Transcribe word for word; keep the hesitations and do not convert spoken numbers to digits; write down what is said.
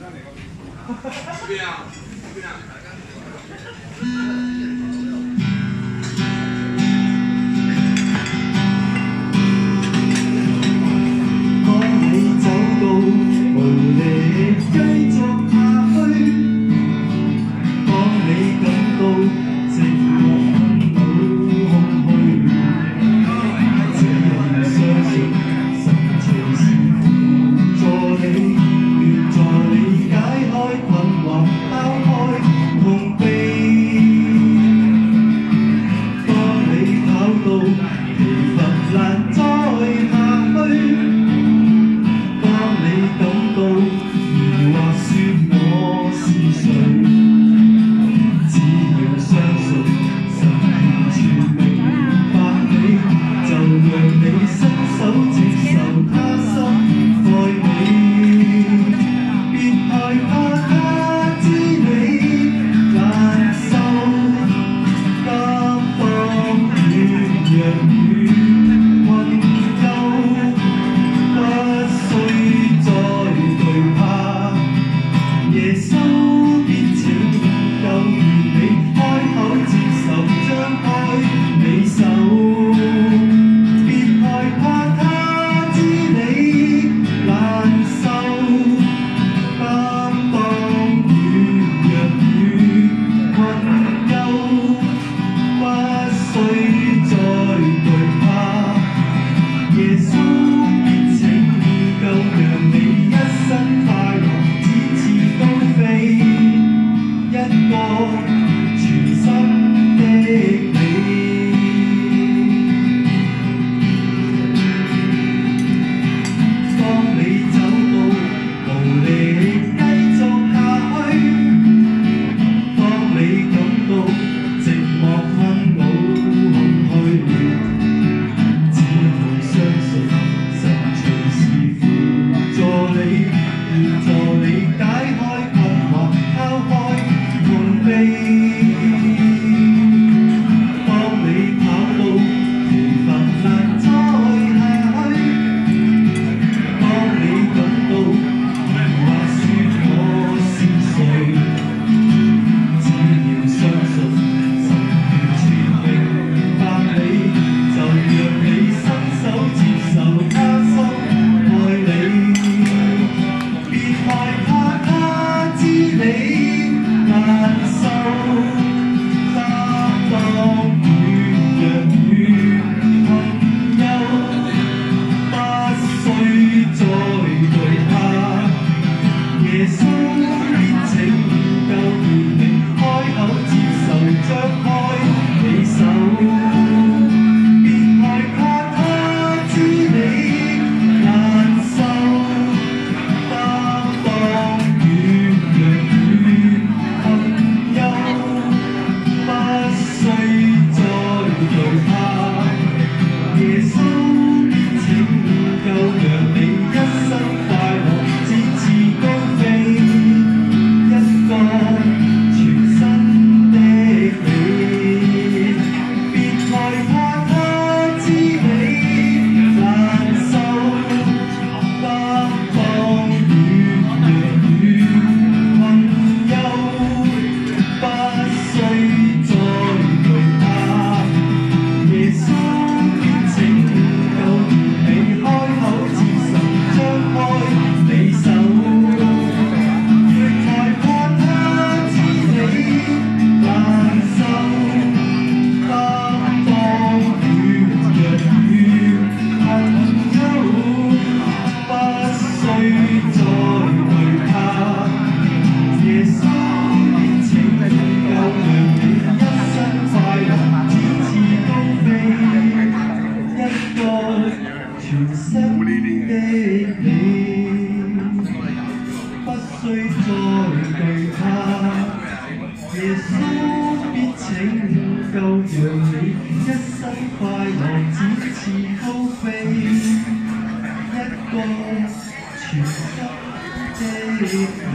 边啊，边啊。 當你走到無力繼續下去，當你感到寂寞困惱空虛，只要相信神隨時輔助你，願助你解開困惑，拋開痛悲。當你跑到疲乏難再下去，當你感到疑惑說我是誰，只要相信神完全明白你，就讓你伸手接受他心愛你，別害怕他知你難受，擔當軟弱與困憂，不需再懼怕，耶穌必拯救，願你開口接受，張開你手，別害怕他知你難受，擔當軟弱與困憂，不需再懼怕，耶穌必拯救，讓你一生快樂，展翅高飛，一個全新的你。當你走到無力繼續下去，當你感到寂寞困惱空虛，只要相信神隨時輔助你，願助你解開困惑，拋開痛悲。當你跑到疲乏難再下去，當你感到話說我是誰，只要相信神完全明白你，就讓你伸手接受他心愛你，別害怕他知你難受，擔當軟弱與困憂，不需再懼怕，耶穌必拯救，願你開口接受，張開你手，別害怕他知你難受，擔當軟弱與困憂，不需再懼怕，耶穌必拯救，讓你一生快樂，展翅高飛，一個全新的你，別害怕他知你難受，擔當軟弱與困憂，不需再懼怕，耶穌必拯救，願你開口接受，張開你手，別害怕他知你難受，擔當軟弱與困憂，不需再懼怕，耶穌必拯救，讓你一生快樂，展翅高飛，一個全新的你，不需再懼怕，耶穌必拯救，讓你一生快樂，展翅高飛，一個全新的你。